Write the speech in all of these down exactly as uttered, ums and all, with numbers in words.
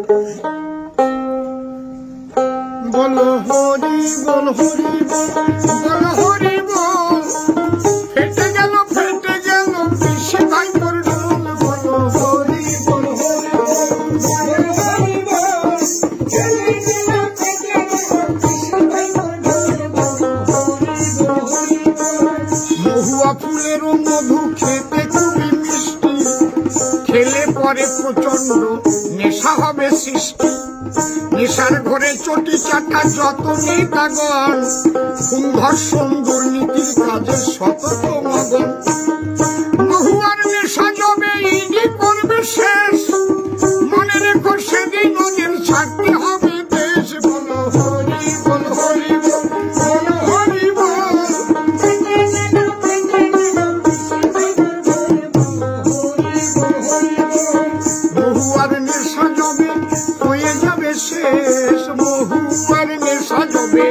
বলো হরি বল হরি বল হরি বল, ফেটে গেল ফেটে গেল পিসি ভাই তোর ঢোল। বলো হরি বল হরি মহুয়া ফুলেরও মধু খেতে খুবই মিষ্টি, খেলে পরে প্রচন্ড নেশা হবে সৃষ্টি। নেশার ঘরে চটি চাটা যত নেতাগণ, খুন ধর্ষণ দুর্নীতির কাজে সতত মগন। মহুয়ার নেশা জমে ইডি করবে শেষ, মনে রেখো সেদিন ওদের ছাড়তে হবে দেশ। বলো হরি বল হরি বল হরি বল, মহুয়ার নেশা জমে হয়ে যাবে শেষ, মহুয়ার নেশা জমে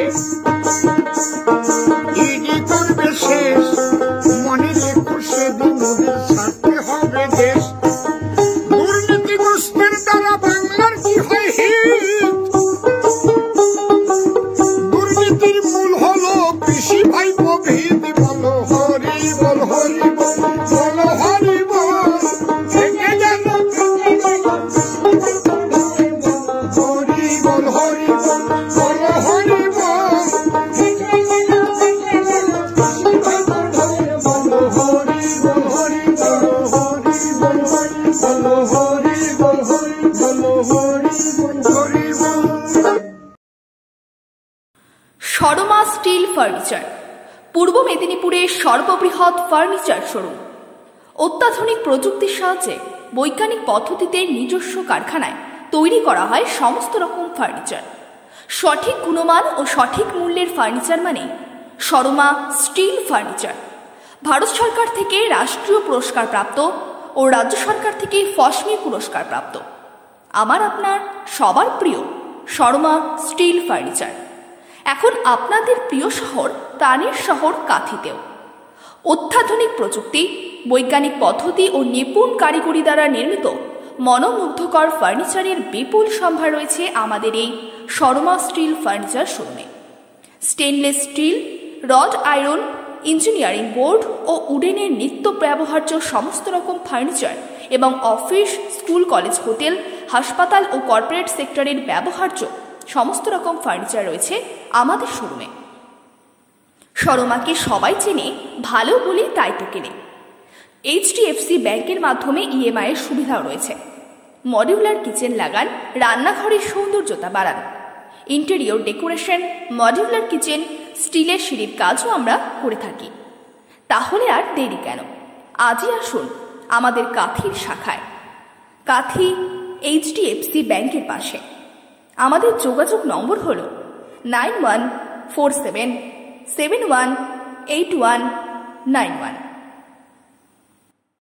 ইডি করবে শেষ, মনে রেখো সেদিন ওদের ছাড়তে হবে দেশ। দুর্নীতিগ্রস্তের দ্বারা বাংলার কি হয় হিত, দুর্নীতির মূল হলো পিসি ভাই প্রভৃত। বলো হরি বল হরি বল বলো হরি বল, থেকে গেল হরি বল হরি বল বলো হরি বল, বলো হরি বল হরি বলো হরি বল বলো হরি বল হরি বলো হরি বল হরি বল। শর্মা স্টিল ফার্নিচার পূর্ব মেদিনীপুরের সর্ববৃহৎ ফার্নিচার শোরুম। অত্যাধুনিক প্রযুক্তির সাহায্যে বৈজ্ঞানিক পদ্ধতিতে নিজস্ব কারখানায় তৈরি করা হয় সমস্ত রকম ফার্নিচার। সঠিক গুণমান ও সঠিক মূল্যের ফার্নিচার মানে শর্মা স্টিল ফার্নিচার। ভারত সরকার থেকে রাষ্ট্রীয় পুরস্কার প্রাপ্ত ও রাজ্য সরকার থেকে ফসমি পুরস্কার প্রাপ্ত আমার আপনার সবার প্রিয় শর্মা স্টিল ফার্নিচার এখন আপনাদের প্রিয় শহর প্রাণের শহর কাঁথিতেও। অত্যাধুনিক প্রযুক্তি, বৈজ্ঞানিক পদ্ধতি ও নিপুণ কারিগরি দ্বারা নির্মিত মনোমুগ্ধকর ফার্নিচারের বিপুল সম্ভার রয়েছে আমাদের এই শর্মা স্টিল ফার্নিচার শোরুমে। Stainless steel, rod iron, engineering board ও উডেনের নিত্য ব্যবহার্য সমস্ত রকম ফার্নিচার এবং অফিস, স্কুল, কলেজ, হোটেল, হাসপাতাল ও কর্পোরেট সেক্টরের ব্যবহার্য সমস্ত রকম ফার্নিচার রয়েছে আমাদের শোরুমে। শর্মাকে সবাই চেনে, ভালো বলে তাই তো কেনে। এইচডিএফসি ব্যাংকের মাধ্যমে ইএমআই এর সুবিধাও রয়েছে। মডিউলার কিচেন লাগান, রান্নাঘরের সৌন্দর্যতা বাড়ান। ইন্টেরিয়র ডেকোরেশন, মডিউলার কিচেন, স্টিলের সিঁড়ির কাজও আমরা করে থাকি। তাহলে আর দেরি কেন, আজই আসুন আমাদের কাঁথির শাখায়, কাঁথি এইচডিএফসি ব্যাংকের পাশে। আমাদের যোগাযোগ নম্বর হল nine one four seven seven one eight one nine one.